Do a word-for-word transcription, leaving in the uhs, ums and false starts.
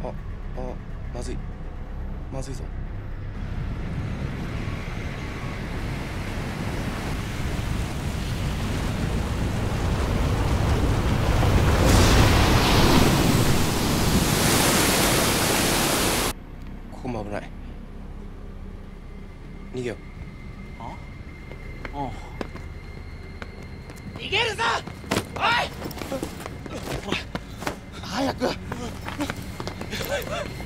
あ、あ、まずいまずいぞ。ここも危ない。逃げよう。 ああ逃げるぞ。おいほら早く。